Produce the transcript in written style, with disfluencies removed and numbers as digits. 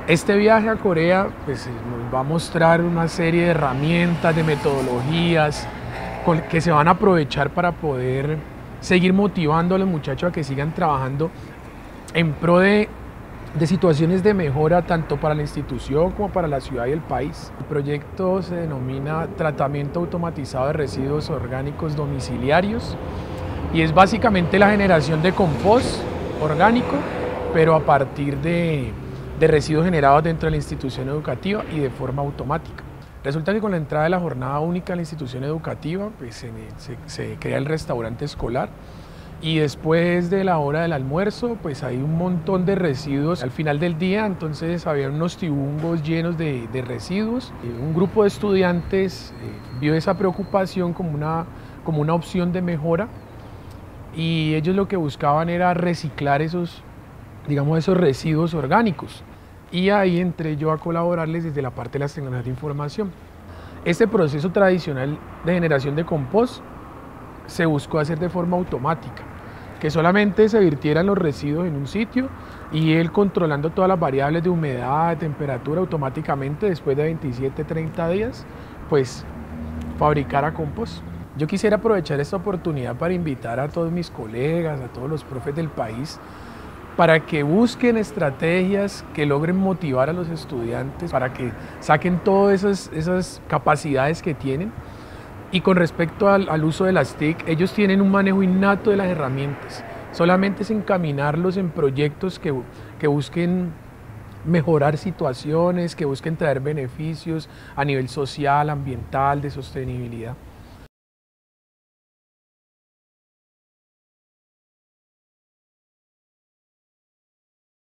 Este viaje a Corea pues, nos va a mostrar una serie de herramientas, de metodologías que se van a aprovechar para poder seguir motivando a los muchachos a que sigan trabajando en pro de situaciones de mejora tanto para la institución como para la ciudad y el país. El proyecto se denomina Tratamiento Automatizado de Residuos Orgánicos Domiciliarios y es básicamente la generación de compost orgánico, pero a partir de residuos generados dentro de la institución educativa y de forma automática. Resulta que con la entrada de la jornada única a la institución educativa, pues se crea el restaurante escolar y después de la hora del almuerzo, pues hay un montón de residuos al final del día, entonces había unos tibungos llenos de residuos. Un grupo de estudiantes vio esa preocupación como una opción de mejora y ellos lo que buscaban era reciclar esos residuos orgánicos. Y ahí entré yo a colaborarles desde la parte de las tecnologías de información. Este proceso tradicional de generación de compost se buscó hacer de forma automática, que solamente se virtieran los residuos en un sitio y él controlando todas las variables de humedad, de temperatura automáticamente después de 27-30 días, pues fabricara compost. Yo quisiera aprovechar esta oportunidad para invitar a todos mis colegas, a todos los profes del país, para que busquen estrategias que logren motivar a los estudiantes, para que saquen todas esas capacidades que tienen. Y con respecto al uso de las TIC, ellos tienen un manejo innato de las herramientas. Solamente es encaminarlos en proyectos que busquen mejorar situaciones, que busquen traer beneficios a nivel social, ambiental, de sostenibilidad.